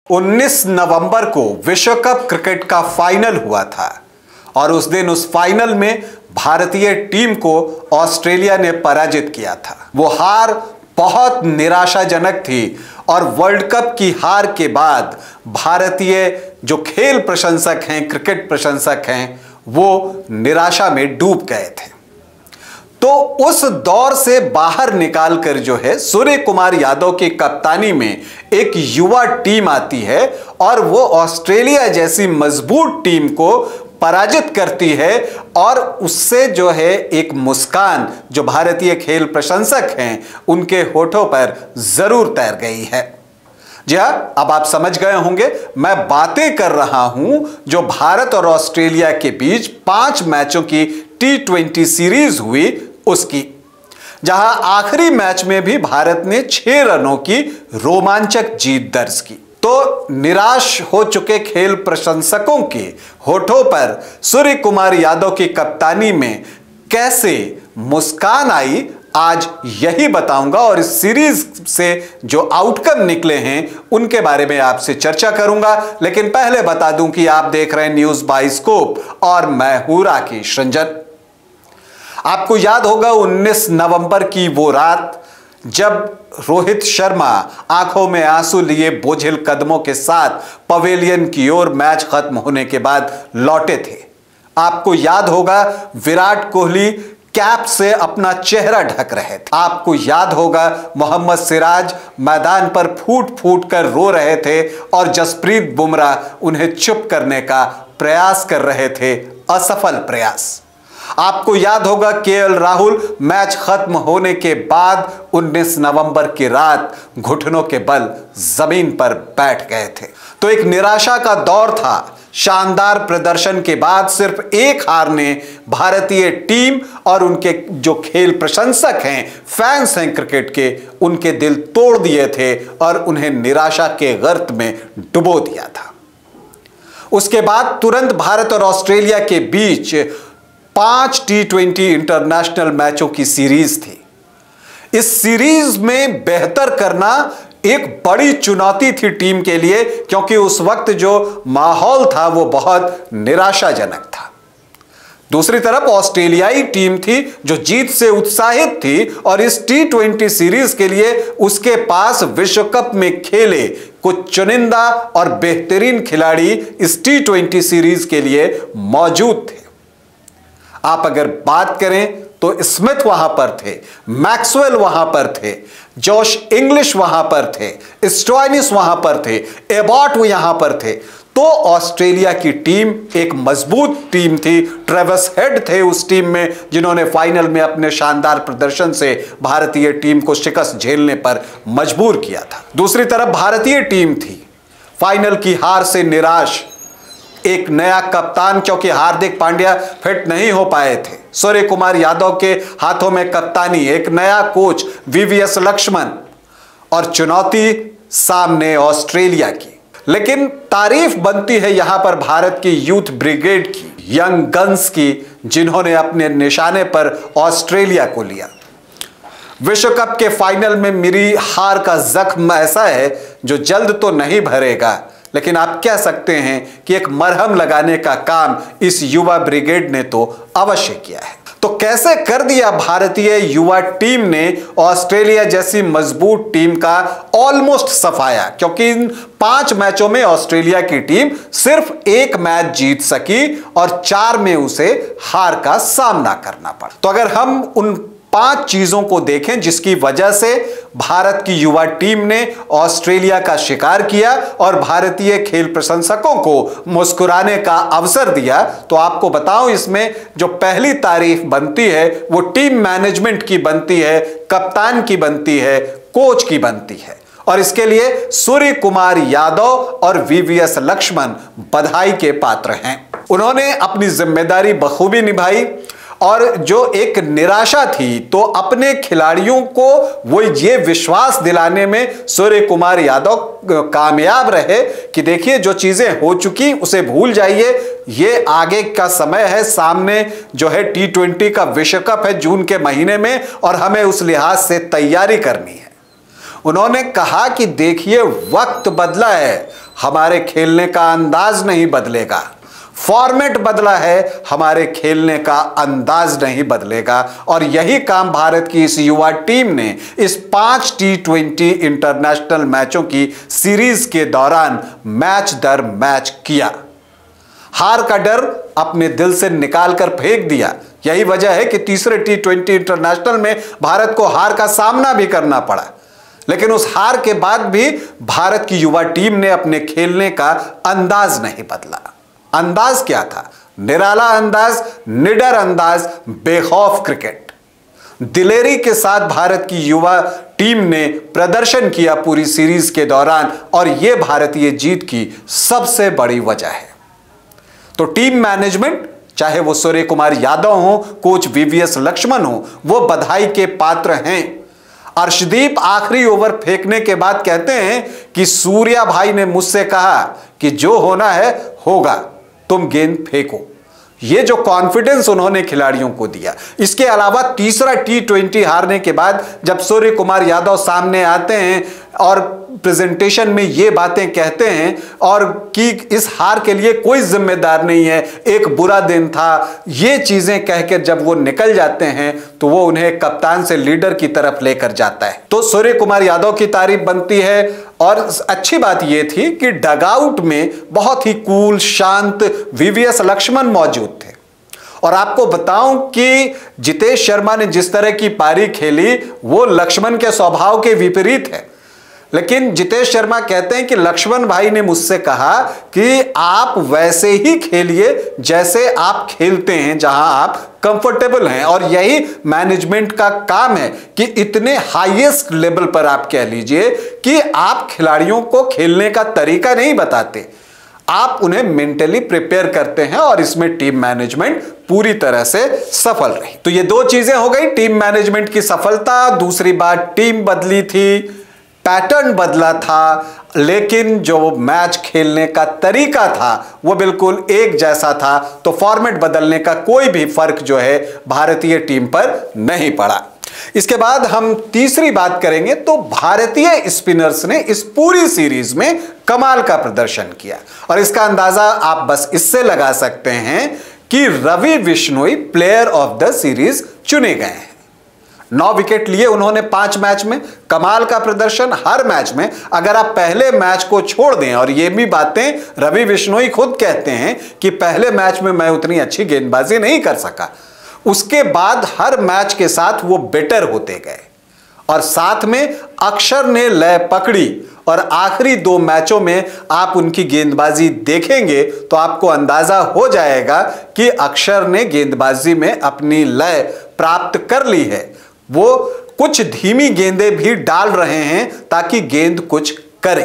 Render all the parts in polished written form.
19 नवंबर को विश्व cup cricket का फाइनल हुआ था और उस दिन उस फाइनल में भारतीय टीम को ऑस्ट्रेलिया ने पराजित किया था। वो हार बहुत निराशाजनक थी और वर्ल्ड कप की हार के बाद भारतीय जो खेल प्रशंसक हैं, क्रिकेट प्रशंसक हैं, वो निराशा में डूब गए थे। तो उस दौर से बाहर निकालकर जो है सूर्य कुमार यादव की कप्तानी में एक युवा टीम आती है और वो ऑस्ट्रेलिया जैसी मजबूत टीम को पराजित करती है और उससे जो है एक मुस्कान जो भारतीय खेल प्रशंसक हैं उनके होठों पर जरूर तैर गई है। जी हां, अब आप समझ गए होंगे मैं बातें कर रहा हूं जो भारत और ऑस्ट्रेलिया के बीच 5 मैचों की T20 सीरीज हुई उसकी, जहां आखिरी मैच में भी भारत ने 6 रनों की रोमांचक जीत दर्ज की। तो निराश हो चुके खेल प्रशंसकों के होठों पर सूर्य कुमार यादव की कप्तानी में कैसे मुस्कान आई, आज यही बताऊंगा और इस सीरीज से जो आउटकम निकले हैं उनके बारे में आपसे चर्चा करूंगा। लेकिन पहले बता दूं कि आप देख रहे हैं न्यूज बाइस्कोप और मैं हूं राकेश रंजन। आपको याद होगा 19 नवंबर की वो रात जब रोहित शर्मा आंखों में आंसू लिए बोझिल कदमों के साथ पवेलियन की ओर मैच खत्म होने के बाद लौटे थे। आपको याद होगा विराट कोहली कैप से अपना चेहरा ढक रहे थे। आपको याद होगा मोहम्मद सिराज मैदान पर फूट फूट कर रो रहे थे और जसप्रीत बुमराह उन्हें चुप करने का प्रयास कर रहे थे, असफल प्रयास। आपको याद होगा केएल राहुल मैच खत्म होने के बाद 19 नवंबर की रात घुटनों के बल जमीन पर बैठ गए थे। तो एक निराशा का दौर था। शानदार प्रदर्शन के बाद सिर्फ एक हार ने भारतीय टीम और उनके जो खेल प्रशंसक हैं, फैंस हैं क्रिकेट के, उनके दिल तोड़ दिए थे और उन्हें निराशा के गर्त में डुबो दिया था। उसके बाद तुरंत भारत और ऑस्ट्रेलिया के बीच 5 T20 इंटरनेशनल मैचों की सीरीज थी। इस सीरीज में बेहतर करना एक बड़ी चुनौती थी टीम के लिए, क्योंकि उस वक्त जो माहौल था वो बहुत निराशाजनक था। दूसरी तरफ ऑस्ट्रेलियाई टीम थी जो जीत से उत्साहित थी और इस T20 सीरीज के लिए उसके पास विश्व कप में खेले कुछ चुनिंदा और बेहतरीन खिलाड़ी इस T20 सीरीज के लिए मौजूद थे। आप अगर बात करें तो स्मिथ वहां पर थे, मैक्सवेल वहां पर थे, जॉश इंग्लिश वहां पर थे, स्टोइनिस वहां पर थे, एबॉट यहां पर थे। तो ऑस्ट्रेलिया की टीम एक मजबूत टीम थी। ट्रेविस हेड थे उस टीम में जिन्होंने फाइनल में अपने शानदार प्रदर्शन से भारतीय टीम को शिकस्त झेलने पर मजबूर किया था। दूसरी तरफ भारतीय टीम थी फाइनल की हार से निराश। एक नया कप्तान, क्योंकि हार्दिक पांड्या फिट नहीं हो पाए थे, सूर्य कुमार यादव के हाथों में कप्तानी, एक नया कोच VVS लक्ष्मण और चुनौती सामने ऑस्ट्रेलिया की। लेकिन तारीफ बनती है यहां पर भारत की यूथ ब्रिगेड की, यंग गन्स की, जिन्होंने अपने निशाने पर ऑस्ट्रेलिया को लिया। विश्व कप के फाइनल में मिली हार का जख्म ऐसा है जो जल्द तो नहीं भरेगा, लेकिन आप कह सकते हैं कि एक मरहम लगाने का काम इस युवा ब्रिगेड ने तो अवश्य किया है। तो कैसे कर दिया भारतीय युवा टीम ने ऑस्ट्रेलिया जैसी मजबूत टीम का ऑलमोस्ट सफाया, क्योंकि इन 5 मैचों में ऑस्ट्रेलिया की टीम सिर्फ एक मैच जीत सकी और 4 में उसे हार का सामना करना पड़ा। तो अगर हम उन 5 चीजों को देखें जिसकी वजह से भारत की युवा टीम ने ऑस्ट्रेलिया का शिकार किया और भारतीय खेल प्रशंसकों को मुस्कुराने का अवसर दिया, तो आपको बताऊं इसमें जो पहली तारीफ बनती है वो टीम मैनेजमेंट की बनती है, कप्तान की बनती है, कोच की बनती है। और इसके लिए सूर्य कुमार यादव और VVS लक्ष्मण बधाई के पात्र हैं। उन्होंने अपनी जिम्मेदारी बखूबी निभाई और जो एक निराशा थी तो अपने खिलाड़ियों को वो ये विश्वास दिलाने में सूर्य कुमार यादव कामयाब रहे कि देखिए जो चीजें हो चुकी उसे भूल जाइए, ये आगे का समय है, सामने जो है T20 का विश्व कप है जून के महीने में और हमें उस लिहाज से तैयारी करनी है। उन्होंने कहा कि देखिए वक्त बदला है, हमारे खेलने का अंदाज नहीं बदलेगा। फॉर्मेट बदला है, हमारे खेलने का अंदाज नहीं बदलेगा। और यही काम भारत की इस युवा टीम ने इस 5 T20 इंटरनेशनल मैचों की सीरीज के दौरान मैच दर मैच किया। हार का डर अपने दिल से निकाल कर फेंक दिया। यही वजह है कि तीसरे T20 इंटरनेशनल में भारत को हार का सामना भी करना पड़ा, लेकिन उस हार के बाद भी भारत की युवा टीम ने अपने खेलने का अंदाज नहीं बदला। अंदाज क्या था? निराला अंदाज, निडर अंदाज, बेखौफ क्रिकेट। दिलेरी के साथ भारत की युवा टीम ने प्रदर्शन किया पूरी सीरीज के दौरान, और यह भारतीय जीत की सबसे बड़ी वजह है। तो टीम मैनेजमेंट, चाहे वो सूर्य कुमार यादव हो, कोच VVS लक्ष्मण हो, वो बधाई के पात्र हैं। अर्शदीप आखिरी ओवर फेंकने के बाद कहते हैं कि सूर्या भाई ने मुझसे कहा कि जो होना है होगा, तुम गेंद फेंको। ये जो कॉन्फिडेंस उन्होंने खिलाड़ियों को दिया। इसके अलावा तीसरा T20 हारने के बाद जब सूर्य कुमार यादव सामने आते हैं और प्रेजेंटेशन में ये बातें कहते हैं और कि इस हार के लिए कोई जिम्मेदार नहीं है, एक बुरा दिन था, ये चीजें कहकर जब वो निकल जाते हैं तो वो उन्हें कप्तान से लीडर की तरफ लेकर जाता है। तो सूर्य कुमार यादव की तारीफ बनती है। और अच्छी बात यह थी कि डगआउट में बहुत ही कूल, शांत VVS लक्ष्मण मौजूद थे। और आपको बताऊं कि जितेश शर्मा ने जिस तरह की पारी खेली वो लक्ष्मण के स्वभाव के विपरीत है। लेकिन जितेश शर्मा कहते हैं कि लक्ष्मण भाई ने मुझसे कहा कि आप वैसे ही खेलिए जैसे आप खेलते हैं, जहां आप कंफर्टेबल हैं। और यही मैनेजमेंट का काम है कि इतने हाईएस्ट लेवल पर आप कह लीजिए कि आप खिलाड़ियों को खेलने का तरीका नहीं बताते, आप उन्हें मेंटली प्रिपेयर करते हैं। और इसमें टीम मैनेजमेंट पूरी तरह से सफल रही। तो ये दो चीजें हो गई, टीम मैनेजमेंट की सफलता। दूसरी बात, टीम बदली थी, पैटर्न बदला था, लेकिन जो मैच खेलने का तरीका था वो बिल्कुल एक जैसा था। तो फॉर्मेट बदलने का कोई भी फर्क जो है भारतीय टीम पर नहीं पड़ा। इसके बाद हम तीसरी बात करेंगे तो भारतीय स्पिनर्स ने इस पूरी सीरीज में कमाल का प्रदर्शन किया। और इसका अंदाजा आप बस इससे लगा सकते हैं कि Ravi Bishnoi player of the series चुने गए हैं। 9 विकेट लिए उन्होंने 5 मैच में, कमाल का प्रदर्शन हर मैच में। अगर आप पहले मैच को छोड़ दें, और ये भी बातें रवि बिश्नोई खुद कहते हैं कि पहले मैच में मैं उतनी अच्छी गेंदबाजी नहीं कर सका, उसके बाद हर मैच के साथ वो बेटर होते गए। और साथ में अक्षर ने लय पकड़ी और आखिरी 2 मैचों में आप उनकी गेंदबाजी देखेंगे तो आपको अंदाजा हो जाएगा कि अक्षर ने गेंदबाजी में अपनी लय प्राप्त कर ली है। वो कुछ धीमी गेंदें भी डाल रहे हैं ताकि गेंद कुछ करे।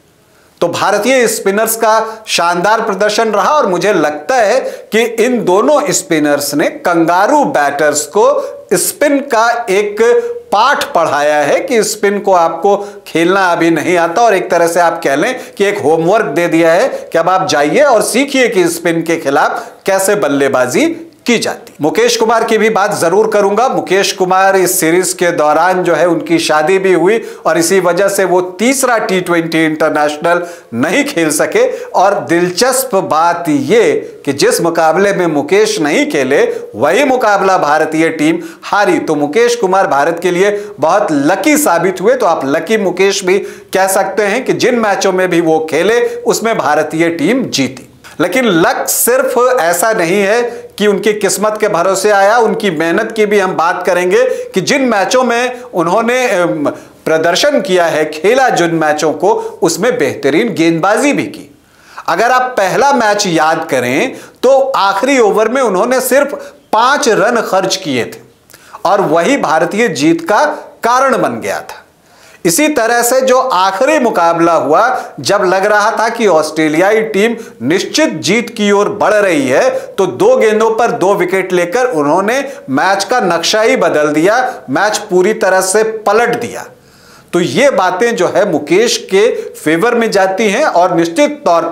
तो भारतीय स्पिनर्स का शानदार प्रदर्शन रहा। और मुझे लगता है कि इन दोनों स्पिनर्स ने कंगारू बैटर्स को स्पिन का एक पाठ पढ़ाया है कि स्पिन को आपको खेलना अभी नहीं आता, और एक तरह से आप कह लें कि एक होमवर्क दे दिया है कि अब आप जाइए और सीखिए कि स्पिन के खिलाफ कैसे बल्लेबाजी की जाती। मुकेश कुमार की भी बात जरूर करूंगा। मुकेश कुमार इस सीरीज के दौरान जो है उनकी शादी भी हुई और इसी वजह से वो तीसरा T20 इंटरनेशनल नहीं खेल सके। और दिलचस्प बात ये कि जिस मुकाबले में मुकेश नहीं खेले वही मुकाबला भारतीय टीम हारी। तो मुकेश कुमार भारत के लिए बहुत लकी साबित हुए। तो आप लकी मुकेश भी कह सकते हैं कि जिन मैचों में भी वो खेले उसमें भारतीय टीम जीती। लेकिन लक सिर्फ ऐसा नहीं है कि उनकी किस्मत के भरोसे आया, उनकी मेहनत की भी हम बात करेंगे कि जिन मैचों में उन्होंने प्रदर्शन किया है, खेला जिन मैचों को, उसमें बेहतरीन गेंदबाजी भी की। अगर आप पहला मैच याद करें तो आखिरी ओवर में उन्होंने सिर्फ 5 रन खर्च किए थे और वही भारतीय जीत का कारण बन गया था। इसी तरह से जो आखिरी मुकाबला हुआ, जब लग रहा था कि ऑस्ट्रेलियाई टीम निश्चित जीत की ओर बढ़ रही है, तो 2 गेंदों पर 2 विकेट लेकर उन्होंने मैच का नक्शा ही बदल दिया, मैच पूरी तरह से पलट दिया। तो ये बातें जो है मुकेश के फेवर में जाती हैं और निश्चित तौर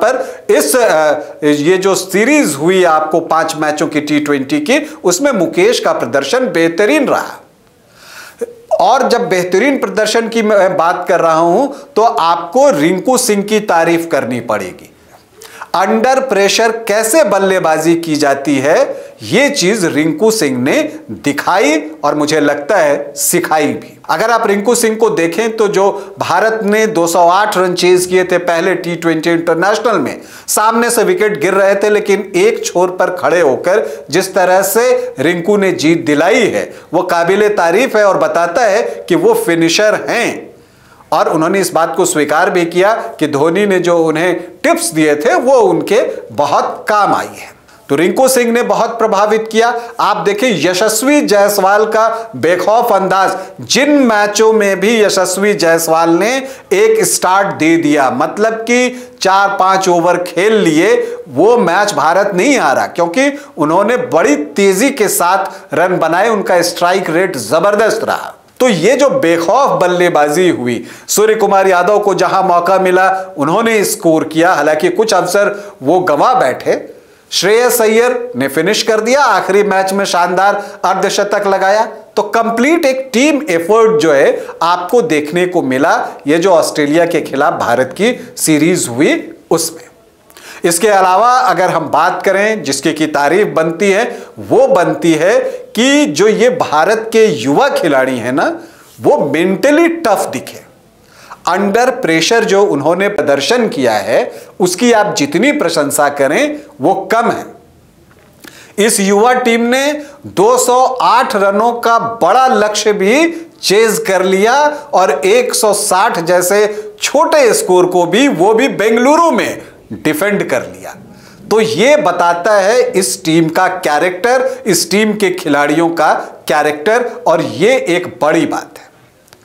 पर ये जो सीरीज हुई आपको 5 मैचों की T20 की, उसमें मुकेश का प्रदर्शन बेहतरीन रहा। और जब बेहतरीन प्रदर्शन की मैं बात कर रहा हूं तो आपको रिंकू सिंह की तारीफ करनी पड़ेगी। अंडर प्रेशर कैसे बल्लेबाजी की जाती है, यह चीज रिंकू सिंह ने दिखाई और मुझे लगता है सिखाई भी। अगर आप रिंकू सिंह को देखें तो जो भारत ने 208 रन चेज किए थे पहले T20 इंटरनेशनल में, सामने से विकेट गिर रहे थे, लेकिन एक छोर पर खड़े होकर जिस तरह से रिंकू ने जीत दिलाई है वो काबिले तारीफ है और बताता है कि वो फिनिशर हैं। और उन्होंने इस बात को स्वीकार भी किया कि धोनी ने जो उन्हें टिप्स दिए थे वो उनके बहुत काम आई है। तो रिंकू सिंह ने बहुत प्रभावित किया। आप देखिए यशस्वी जायसवाल का बेखौफ अंदाज, जिन मैचों में भी यशस्वी जायसवाल ने एक स्टार्ट दे दिया, मतलब कि 4-5 ओवर खेल लिए, वो मैच भारत नहीं हारा क्योंकि उन्होंने बड़ी तेजी के साथ रन बनाए, उनका स्ट्राइक रेट जबरदस्त रहा। तो ये जो बेखौफ बल्लेबाजी हुई, सूर्य कुमार यादव को जहां मौका मिला उन्होंने स्कोर किया, हालांकि कुछ अवसर वो गंवा बैठे। श्रेयस अय्यर ने फिनिश कर दिया, आखिरी मैच में शानदार अर्धशतक लगाया। तो कंप्लीट एक टीम एफर्ट जो है आपको देखने को मिला, ये जो ऑस्ट्रेलिया के खिलाफ भारत की सीरीज हुई उसमें। इसके अलावा अगर हम बात करें जिसकी की तारीफ बनती है, वो बनती है कि जो ये भारत के युवा खिलाड़ी हैं ना, वो मेंटली टफ दिखे। अंडर प्रेशर जो उन्होंने प्रदर्शन किया है उसकी आप जितनी प्रशंसा करें वो कम है। इस युवा टीम ने 208 रनों का बड़ा लक्ष्य भी चेज कर लिया और 160 जैसे छोटे स्कोर को भी, वो भी बेंगलुरु में डिफेंड कर लिया। तो यह बताता है इस टीम का कैरेक्टर, इस टीम के खिलाड़ियों का कैरेक्टर, और यह एक बड़ी बात है।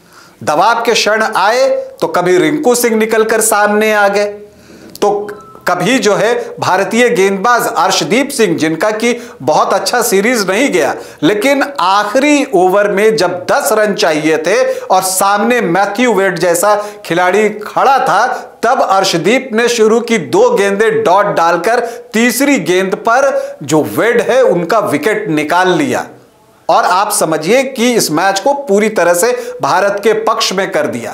दबाव के क्षण आए तो कभी रिंकू सिंह निकलकर सामने आ गए, तो कभी जो है भारतीय गेंदबाज अर्शदीप सिंह, जिनका कि बहुत अच्छा सीरीज नहीं गया, लेकिन आखिरी ओवर में जब 10 रन चाहिए थे और सामने मैथ्यू वेड जैसा खिलाड़ी खड़ा था, तब अर्शदीप ने शुरू की 2 गेंदें डॉट डालकर तीसरी गेंद पर जो वेड है उनका विकेट निकाल लिया। और आप समझिए कि इस मैच को पूरी तरह से भारत के पक्ष में कर दिया।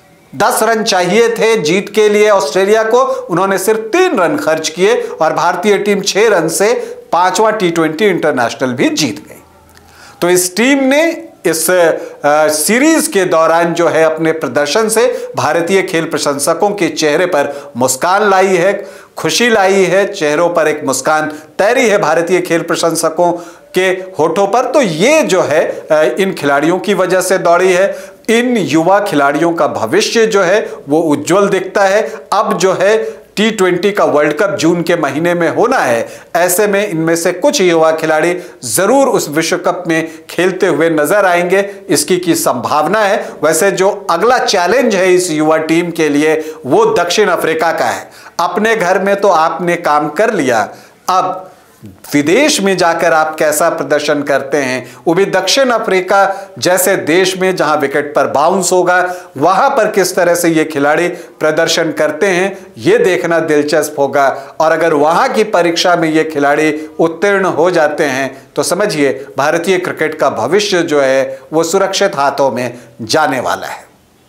10 रन चाहिए थे जीत के लिए ऑस्ट्रेलिया को, उन्होंने सिर्फ 3 रन खर्च किए और भारतीय टीम 6 रन से 5वां T20 इंटरनेशनल भी जीत गई। तो इस टीम ने इस सीरीज के दौरान जो है अपने प्रदर्शन से भारतीय खेल प्रशंसकों के चेहरे पर मुस्कान लाई है, खुशी लाई है, चेहरों पर एक मुस्कान तैरी है भारतीय खेल प्रशंसकों के होठों पर। तो ये जो है इन खिलाड़ियों की वजह से दौड़ी है। इन युवा खिलाड़ियों का भविष्य जो है वो उज्जवल दिखता है। अब जो है T20 का वर्ल्ड कप जून के महीने में होना है, ऐसे में इनमें से कुछ युवा खिलाड़ी जरूर उस विश्व कप में खेलते हुए नजर आएंगे, इसकी की संभावना है। वैसे जो अगला चैलेंज है इस युवा टीम के लिए वो दक्षिण अफ्रीका का है। अपने घर में तो आपने काम कर लिया, अब विदेश में जाकर आप कैसा प्रदर्शन करते हैं, वो भी दक्षिण अफ्रीका जैसे देश में जहां विकेट पर बाउंस होगा, वहां पर किस तरह से ये खिलाड़ी प्रदर्शन करते हैं, ये देखना दिलचस्प होगा। और अगर वहां की परीक्षा में ये खिलाड़ी उत्तीर्ण हो जाते हैं तो समझिए भारतीय क्रिकेट का भविष्य जो है वो सुरक्षित हाथों में जाने वाला है।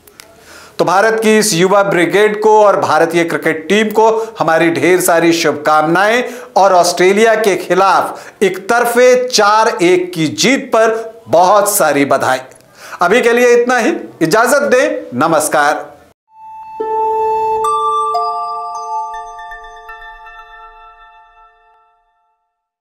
तो भारत की इस युवा ब्रिगेड को और भारतीय क्रिकेट टीम को हमारी ढेर सारी शुभकामनाएं और ऑस्ट्रेलिया के खिलाफ एकतरफे 4-1 की जीत पर बहुत सारी बधाई। अभी के लिए इतना ही, इजाजत दें, नमस्कार।